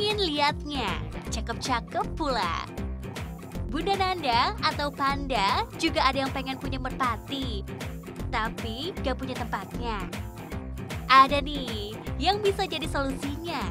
Ingin lihatnya, cakep-cakep pula. Bunda Nanda atau Panda juga ada yang pengen punya merpati, tapi gak punya tempatnya. Ada nih yang bisa jadi solusinya.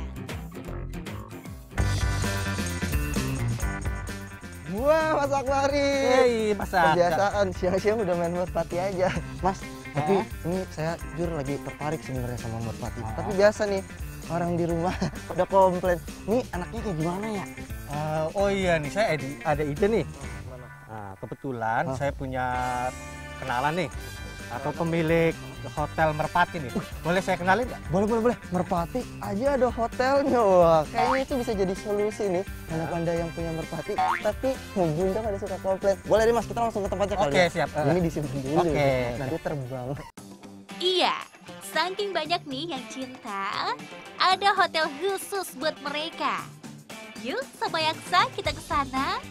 Wah, Mas Akbari. Hei, Mas Akbar. Kebiasaan siang-siang udah main merpati aja. Mas, tapi ini saya jujur lagi tertarik sebenarnya sama merpati. Tapi biasa nih, orang di rumah udah komplain. Nih anaknya kayak gimana ya? Oh iya nih, saya ada ide nih. Nah, kebetulan saya punya kenalan nih, atau pemilik hotel merpati nih. Boleh saya kenalin nggak? Boleh. Merpati aja ada hotelnya. Wah, kayaknya itu bisa jadi solusi nih. Anak Anda yang punya merpati, tapi Bunda pada suka komplain. Boleh deh Mas, kita langsung ke tempatnya kali Oke, ya. siap. Ini disimpan dulu. Oke. Nanti terbang. Iya, saking banyak nih yang cinta, ada hotel khusus buat mereka. Yuk, sama Yaksa kita ke sana.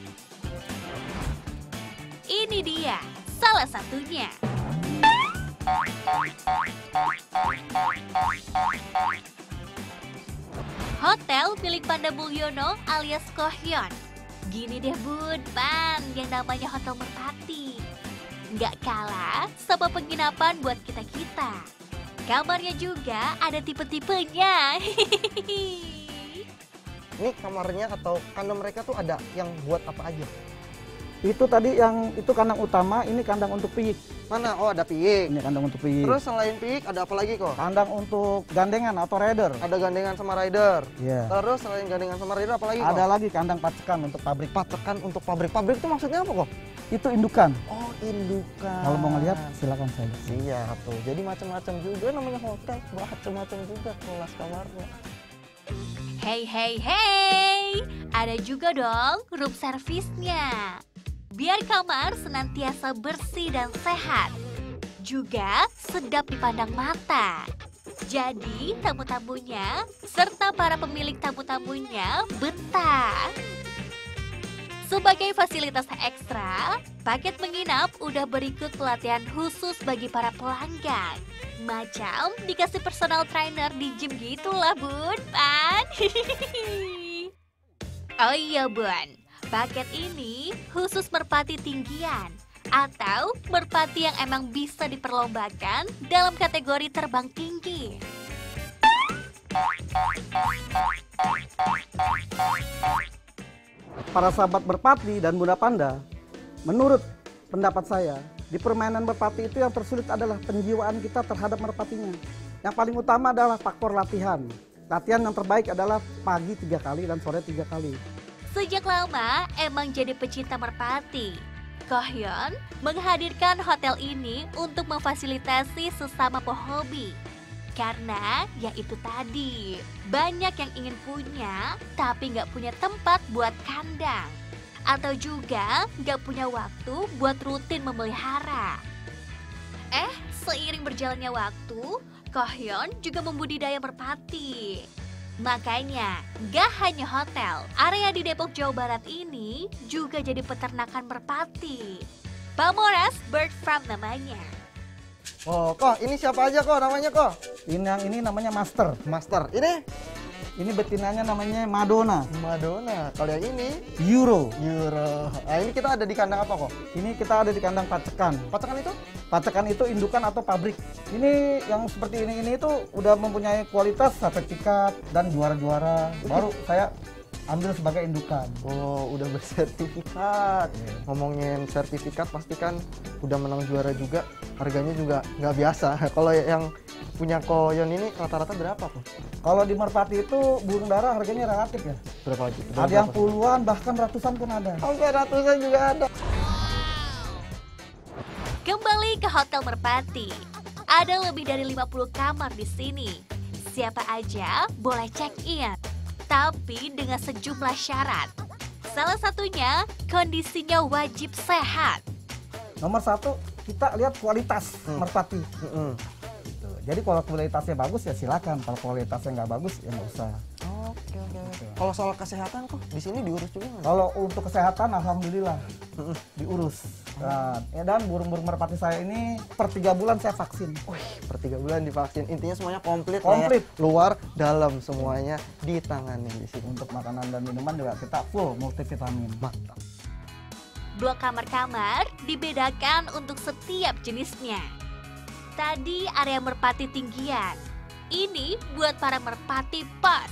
Ini dia, salah satunya. Hotel milik Panda Mulyono alias Kohyon. Gini deh Bun, Pan, yang namanya Hotel Merpati. Nggak kalah sama penginapan buat kita-kita. Kamarnya juga ada tipe-tipenya. Ini kamarnya atau kandang mereka tuh ada yang buat apa aja? Itu tadi yang itu kandang utama, ini kandang untuk piyik. Mana? Oh, ada piik. Ini kandang untuk piyik. Terus selain piik ada apa lagi kok? Kandang untuk gandengan atau rider. Ada gandengan sama rider. Iya. Terus selain gandengan sama rider apa lagi kok? Ada lagi kandang pacekan untuk pabrik. Patekan untuk pabrik. Pabrik itu maksudnya apa kok? Itu indukan. Oh, indukan. Kalau mau ngeliat silakan saja. Iya tuh. Jadi macam-macam juga namanya hotel. Macam-macam juga kelas kamarnya. Hey, ada juga dong room service-nya. Biar kamar senantiasa bersih dan sehat. Juga sedap dipandang mata. Jadi tamu-tamunya serta para pemilik tamu-tamunya betah. Sebagai fasilitas ekstra, paket menginap udah berikut pelatihan khusus bagi para pelanggan. Macam dikasih personal trainer di gym gitulah Bun, Pan. Oh iya Bun, paket ini khusus merpati tinggian atau merpati yang emang bisa diperlombakan dalam kategori terbang tinggi. Para sahabat merpati dan Bunda Panda, menurut pendapat saya, di permainan merpati itu yang tersulit adalah penjiwaan kita terhadap merpatinya. Yang paling utama adalah faktor latihan. Latihan yang terbaik adalah pagi 3 kali dan sore 3 kali. Sejak lama emang jadi pecinta merpati. Kohyon menghadirkan hotel ini untuk memfasilitasi sesama pehobi. Karena ya itu tadi, banyak yang ingin punya tapi nggak punya tempat buat kandang. Atau juga nggak punya waktu buat rutin memelihara. Seiring berjalannya waktu, Kohyon juga membudidaya merpati. Makanya, gak hanya hotel, area di Depok, Jawa Barat ini juga jadi peternakan merpati. Pamoras Bird Farm namanya. Oh, kok ini siapa aja kok namanya kok? Ini namanya Master. Master. Ini betinanya namanya Madonna. Madonna. Kalau yang ini Euro. Euro. Nah, ini kita ada di kandang apa kok? Ini kita ada di kandang pacekan. Patekan itu? Pacekan itu indukan atau pabrik. Ini yang seperti ini itu udah mempunyai kualitas sertifikat dan juara-juara. Baru saya ambil sebagai indukan. Oh, udah bersertifikat. Ngomongin sertifikat pasti kan udah menang juara juga. Harganya juga nggak biasa. Kalau yang punya Kohyon ini rata-rata berapa kok? Kalau di merpati itu burung dara harganya relatif ya. Berapa aja? Ada yang puluhan bahkan ratusan pun ada. Sampai ratusan juga ada. Kembali ke Hotel Merpati. Ada lebih dari 50 kamar di sini. Siapa aja boleh check-in, tapi dengan sejumlah syarat. Salah satunya, kondisinya wajib sehat. Nomor 1, kita lihat kualitas merpati. Gitu. Jadi kalau kualitasnya bagus ya silakan. Kalau kualitasnya nggak bagus ya nggak usah. Oke. Kalau soal kesehatan kok di sini diurus juga nggak? Kalau untuk kesehatan alhamdulillah diurus. Nah, ya, dan burung-burung merpati saya ini per 3 bulan saya vaksin. Wih, per 3 bulan divaksin. Intinya semuanya komplit. Komplit. Lah ya. Luar, dalam semuanya ditangani di sini. Untuk makanan dan minuman juga kita full multivitamin. Mantap. Blok kamar-kamar dibedakan untuk setiap jenisnya. Tadi area merpati tinggian. Ini buat para merpati pos.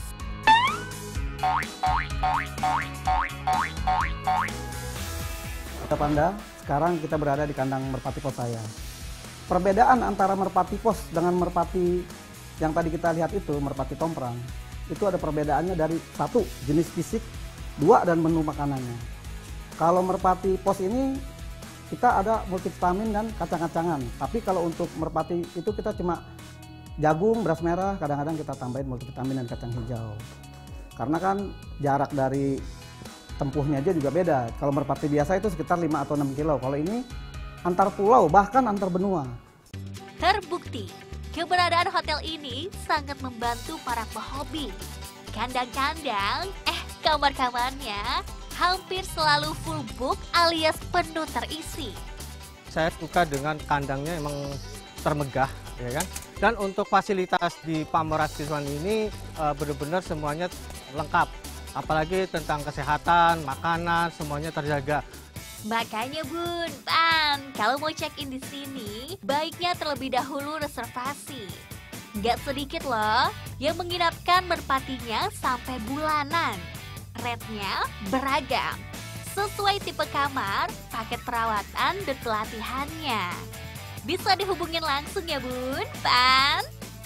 Panda, sekarang kita berada di kandang merpati pos saya. Perbedaan antara merpati pos dengan merpati yang tadi kita lihat itu, merpati tomprang, itu ada perbedaannya dari 1, jenis fisik, 2, dan menu makanannya. Kalau merpati pos ini kita ada multivitamin dan kacang-kacangan. Tapi kalau untuk merpati itu kita cuma jagung, beras merah, kadang-kadang kita tambahin multivitamin dan kacang hijau. Karena kan jarak dari tempuhnya aja juga beda. Kalau merpati biasa itu sekitar 5 atau 6 kilo. Kalau ini antar pulau, bahkan antar benua. Terbukti, keberadaan hotel ini sangat membantu para pehobi. Kandang-kandang, kamar-kamarnya hampir selalu full book alias penuh terisi. Saya suka dengan kandangnya emang termegah, ya kan. Dan untuk fasilitas di Pameras Kiswan ini benar-benar semuanya lengkap. Apalagi tentang kesehatan, makanan, semuanya terjaga. Makanya Bun, Pan, kalau mau check-in di sini, baiknya terlebih dahulu reservasi. Nggak sedikit loh yang menginapkan merpatinya sampai bulanan. Rate-nya beragam, sesuai tipe kamar, paket perawatan, dan pelatihannya. Bisa dihubungin langsung ya Bun, Pan.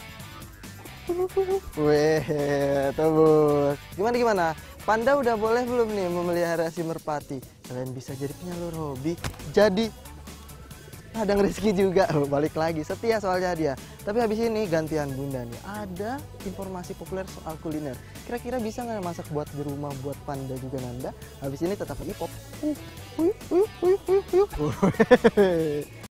Weh, tebus. Gimana? Panda udah boleh belum nih memelihara si merpati? Kalian bisa jadi penyalur hobi, jadi ladang rezeki juga. Balik lagi, setia soalnya dia. Tapi habis ini gantian Bunda nih, ada informasi populer soal kuliner. Kira-kira bisa nggak masak buat di rumah buat Panda juga Nanda? Habis ini tetap di pop.